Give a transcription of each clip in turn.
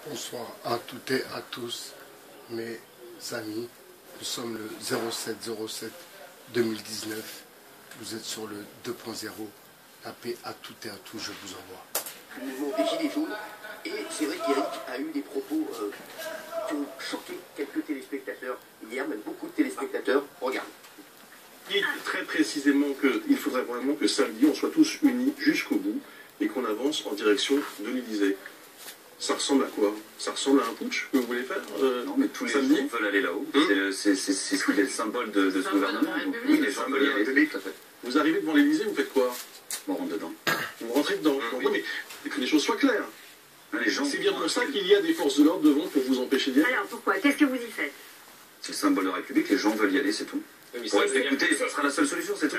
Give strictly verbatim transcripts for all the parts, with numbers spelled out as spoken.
Bonsoir à toutes et à tous, mes amis. Nous sommes le zéro sept zéro sept deux mille dix-neuf. Vous êtes sur le deux point zéro. La paix à toutes et à tous, je vous envoie. Le mouvement des Gilets jaunes. Et c'est vrai qu'Éric a eu des propos euh, qui ont choqué quelques téléspectateurs hier, même beaucoup de téléspectateurs. Regarde. Il dit très précisément qu'il faudrait vraiment que samedi, on soit tous unis jusqu'au bout et qu'on avance en direction de l'Élysée. Ça ressemble à quoi? Ça ressemble à un putsch que vous voulez faire euh, Non, mais tous les samedi gens veulent aller là-haut. Hum C'est ce qui est le symbole de, de ce gouvernement. Donc, oui, les gens veulent y aller. Tout à fait. Vous arrivez devant l'Élysée, vous faites quoi? On rentre dedans. Vous rentrez dedans. Hum, oui, mais que les choses soient claires. Les gens. C'est bien pour ça qu'il y a des forces de l'ordre devant pour vous empêcher d'y aller. Alors pourquoi? Qu'est-ce que vous y faites? C'est le symbole de la République, les gens veulent y aller, c'est tout. Pour être écouté, ça sera la seule solution, c'est tout.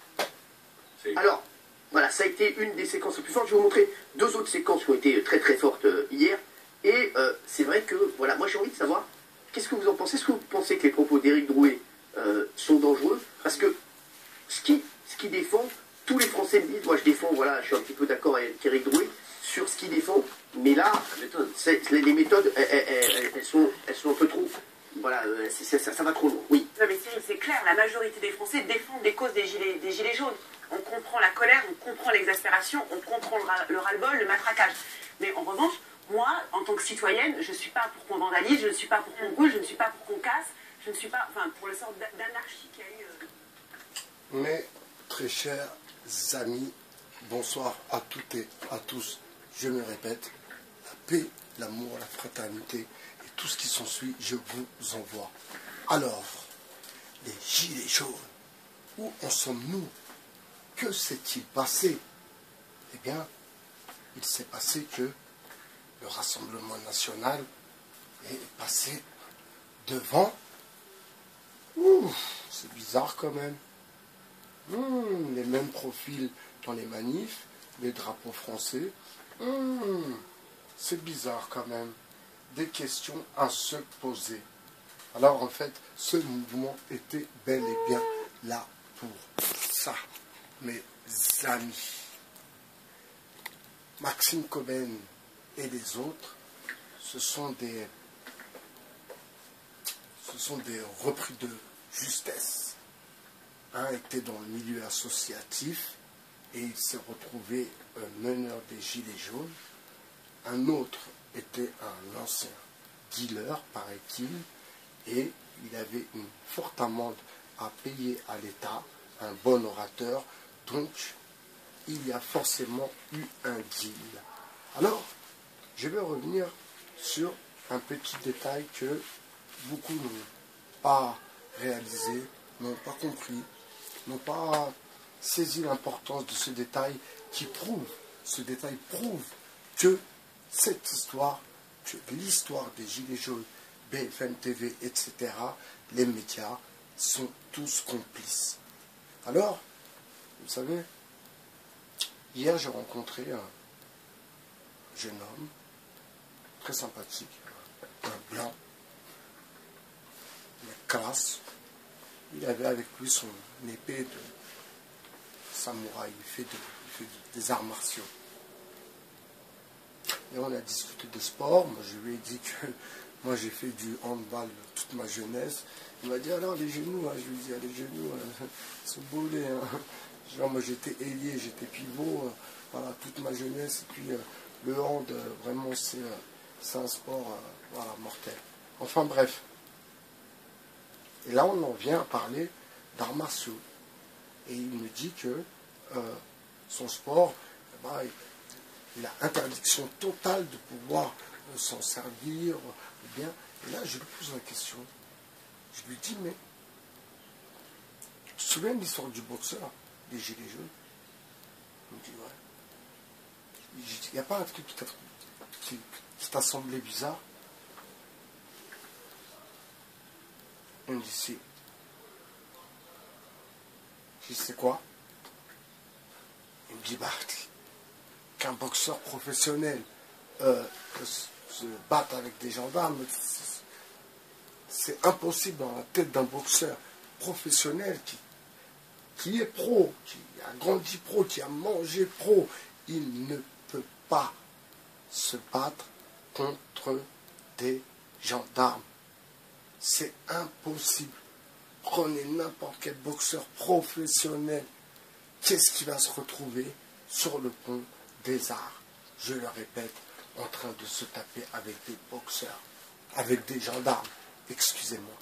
Alors, voilà, ça a été une des séquences les plus fortes. Je vais vous montrer deux autres séquences qui ont été très très fortes euh, hier. Et euh, c'est vrai que, voilà, moi j'ai envie de savoir, qu'est-ce que vous en pensez? Est-ce que vous pensez que les propos d'Éric Drouet euh, sont dangereux? Parce que ce qui, ce qui défend, tous les Français me disent, moi je défends, voilà, je suis un petit peu d'accord avec Éric Drouet sur ce qu'il défend, mais là, les, les méthodes, elles, elles, elles, sont, elles sont un peu trop, voilà, euh, c est, ça, ça va trop loin, oui. Non mais c'est clair, la majorité des Français défendent les causes des gilets, des gilets jaunes. On comprend la colère, on comprend l'exaspération, on comprend le ras-le-bol, le matraquage. Mais en revanche, moi, en tant que citoyenne, je ne suis pas pour qu'on vandalise, je ne suis pas pour qu'on brûle, je ne suis pas pour qu'on casse, je ne suis pas, enfin, pour le sort d'anarchie qu'il y a eu. Euh... Mes très chers amis, bonsoir à toutes et à tous. Je me répète, la paix, l'amour, la fraternité et tout ce qui s'ensuit, je vous envoie. Alors, les gilets jaunes, où en sommes-nous? Que s'est-il passé? Eh bien, il s'est passé que le Rassemblement national est passé devant. Ouh, c'est bizarre quand même. Mmh, les mêmes profils dans les manifs, les drapeaux français. Mmh, c'est bizarre quand même. Des questions à se poser. Alors en fait, ce mouvement était bel et bien là pour ça, mes amis. Maxime Coben et les autres, ce sont des, ce sont des repris de justesse. Un était dans le milieu associatif et il s'est retrouvé meneur des Gilets jaunes. Un autre était un ancien dealer, paraît-il, et il avait une forte amende à payer à l'État, un bon orateur, donc il y a forcément eu un deal. Alors, je vais revenir sur un petit détail que beaucoup n'ont pas réalisé, n'ont pas compris, n'ont pas saisi l'importance de ce détail qui prouve, ce détail prouve que cette histoire, que l'histoire des Gilets jaunes, B F M T V, et cetera, les médias sont tous complices. Alors, vous savez, hier j'ai rencontré un jeune homme, très sympathique, un blanc, mais classe. Il avait avec lui son épée de samouraï, il fait, de, il fait de, des arts martiaux. Et on a discuté de sport. Moi je lui ai dit que moi j'ai fait du handball toute ma jeunesse. Il m'a dit alors les genoux, hein. Je lui ai dit les genoux euh, sont boulés. Hein. Genre, moi j'étais ailier, j'étais pivot, euh, voilà, toute ma jeunesse. Et puis euh, le hand, euh, vraiment c'est euh, un sport euh, voilà, mortel. Enfin bref. Et là on en vient à parler d'arts martiaux. Et il me dit que euh, son sport, eh ben, il a interdiction totale de pouvoir euh, s'en servir, ou bien. Et là, je lui pose la question. Je lui dis, mais tu te souviens de l'histoire du boxeur, des Gilets jaunes? Il me dit, ouais. Il n'y a pas un truc qui t'a semblé bizarre? Il me dit, si. Je dis, c'est quoi? Il me dit, bah, qu'un boxeur professionnel euh, se batte avec des gendarmes, c'est impossible dans la tête d'un boxeur professionnel qui, qui est pro, qui a grandi pro, qui a mangé pro. Il ne peut pas se battre contre des gendarmes. C'est impossible. Prenez n'importe quel boxeur professionnel. Qu'est-ce qui va se retrouver sur le pont des Arts? Je le répète, en train de se taper avec des boxeurs, avec des gendarmes. Excusez-moi.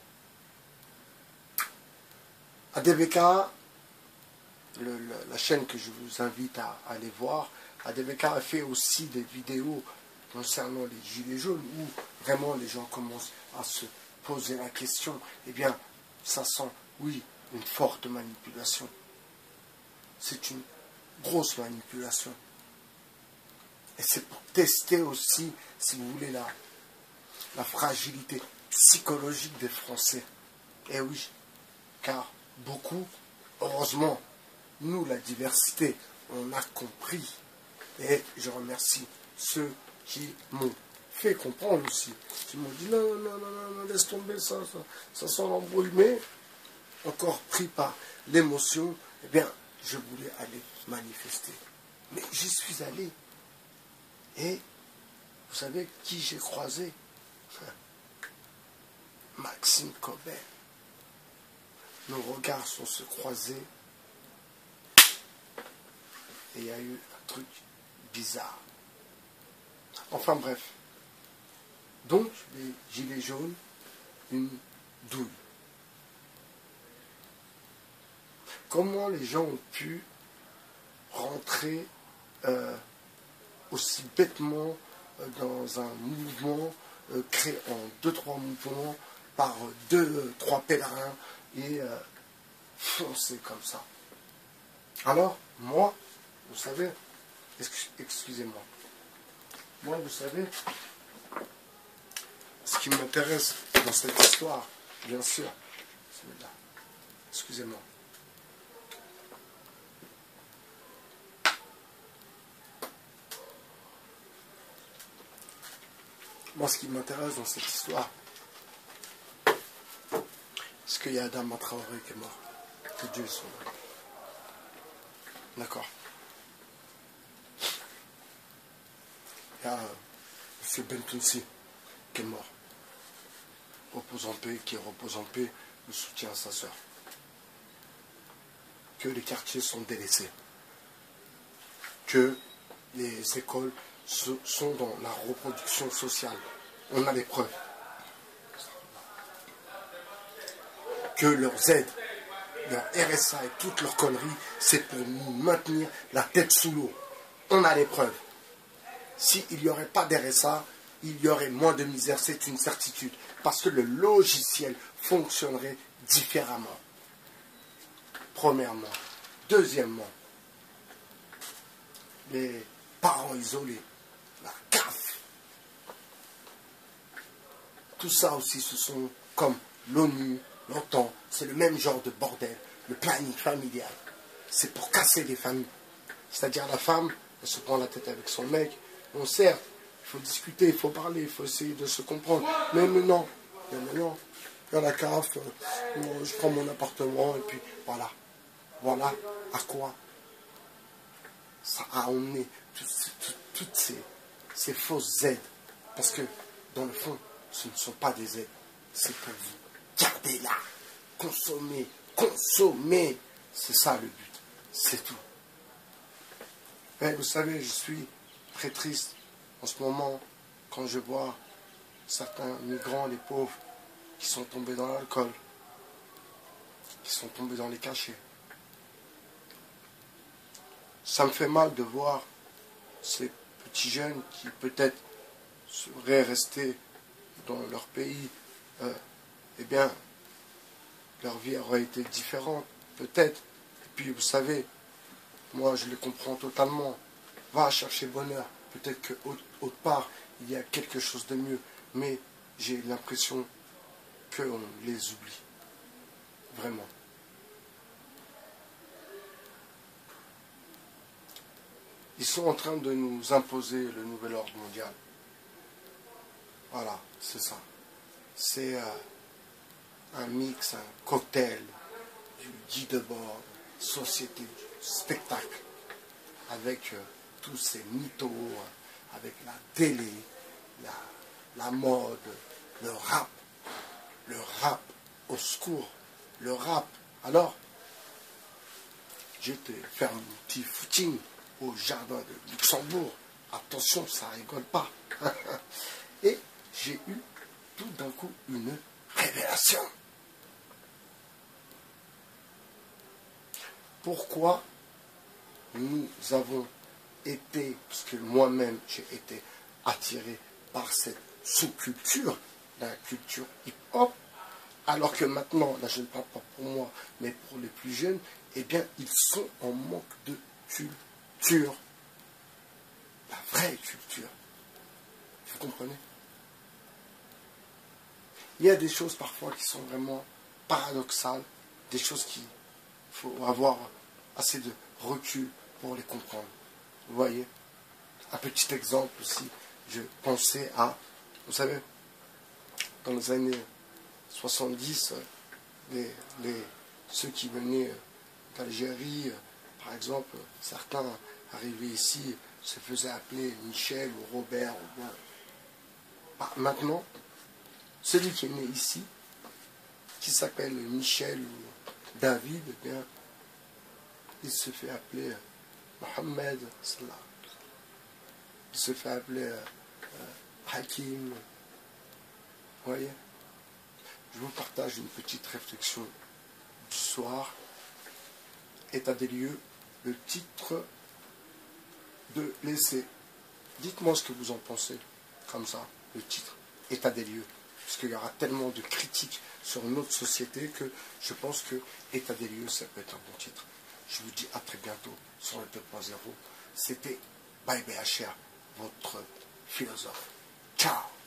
A D V K, le, le, la chaîne que je vous invite à, à aller voir, A D V K a fait aussi des vidéos concernant les gilets jaunes où vraiment les gens commencent à se poser la question. Eh bien, ça sent, oui, une forte manipulation. C'est une grosse manipulation. Et c'est pour tester aussi, si vous voulez, la, la fragilité psychologique des Français. Et oui, car beaucoup, heureusement, nous, la diversité, on a compris. Et je remercie ceux qui m'ont fait comprendre aussi. Qui m'ont dit non, non, non, non, non, laisse tomber ça, ça, ça sent l'embrouille. Mais, encore pris par l'émotion, eh bien, je voulais aller manifester. Mais j'y suis allé. Et vous savez qui j'ai croisé? Maxime Cobert. Nos regards sont se croisés. Et il y a eu un truc bizarre. Enfin bref. Donc, les gilets jaunes, une douille. Comment les gens ont pu rentrer euh, aussi bêtement euh, dans un mouvement euh, créé en deux, trois mouvements par euh, deux, euh, trois pèlerins et euh, foncer comme ça. Alors, moi, vous savez, excusez-moi, moi, vous savez, ce qui m'intéresse dans cette histoire, bien sûr, c'est là. Excusez-moi. Moi, ce qui m'intéresse dans cette histoire, c'est qu'il y a Adama Traoré qui est mort. Que Dieu soit. D'accord. Il y a M. Bentounsi qui est mort. Repose en paix, qui repose en paix, le soutien à sa sœur. Que les quartiers sont délaissés. Que les écoles sont dans la reproduction sociale. On a les preuves. Que leurs aides, leur R S A et toutes leurs conneries, c'est pour nous maintenir la tête sous l'eau. On a les preuves. S'il n'y aurait pas d'R S A, il y aurait moins de misère, c'est une certitude. Parce que le logiciel fonctionnerait différemment. Premièrement. Deuxièmement, les parents isolés, la C A F. Tout ça aussi, ce sont comme l'ONU, l'OTAN, c'est le même genre de bordel, le planning familial. C'est pour casser les familles. C'est-à-dire la femme, elle se prend la tête avec son mec. Bon, certes, il faut discuter, il faut parler, il faut essayer de se comprendre. Mais maintenant, mais maintenant, il y a la C A F, euh, je prends mon appartement et puis voilà. Voilà à quoi ça a emmené toutes, toutes, toutes ces, ces fausses aides. Parce que, dans le fond, ce ne sont pas des aides. C'est pour vous. Gardez-la. Consommez. Consommez. C'est ça le but. C'est tout. Mais vous savez, je suis très triste en ce moment quand je vois certains migrants, les pauvres, qui sont tombés dans l'alcool, qui sont tombés dans les cachets. Ça me fait mal de voir ces petits jeunes qui peut-être seraient restés dans leur pays, euh, eh bien, leur vie aurait été différente, peut-être. Et puis, vous savez, moi, je les comprends totalement. Va chercher bonheur. Peut-être qu'autre part, il y a quelque chose de mieux. Mais j'ai l'impression qu'on les oublie. Vraiment. Ils sont en train de nous imposer le nouvel ordre mondial. Voilà, c'est ça. C'est euh, un mix, un cocktail du Guy Debord, société, spectacle, avec euh, tous ces mythos, euh, avec la télé, la, la mode, le rap, le rap, au secours, le rap. Alors, j'étais faire un petit footing au jardin de Luxembourg. Attention, ça rigole pas. Et j'ai eu tout d'un coup une révélation. Pourquoi nous avons été, parce que moi-même j'ai été attiré par cette sous-culture, la culture hip-hop, alors que maintenant, là je ne parle pas pour moi, mais pour les plus jeunes, eh bien ils sont en manque de culture. La vraie culture. Vous comprenez? Il y a des choses parfois qui sont vraiment paradoxales, des choses qu'il faut avoir assez de recul pour les comprendre. Vous voyez? Un petit exemple aussi, je pensais à, vous savez, dans les années soixante-dix, les, les, ceux qui venaient d'Algérie, par exemple, certains arrivaient ici, se faisaient appeler Michel ou Robert. Ou bien. Bah, maintenant, celui qui est né ici, qui s'appelle Michel ou David, eh bien, il se fait appeler Mohamed, il se fait appeler euh, Hakim. Vous voyez? Je vous partage une petite réflexion du soir. État des lieux, le titre de l'essai. Dites-moi ce que vous en pensez, comme ça, le titre, État des lieux. Parce qu'il y aura tellement de critiques sur notre société que je pense que État des lieux, ça peut être un bon titre. Je vous dis à très bientôt sur le deux point zéro. C'était Baye B H R, votre philosophe. Ciao!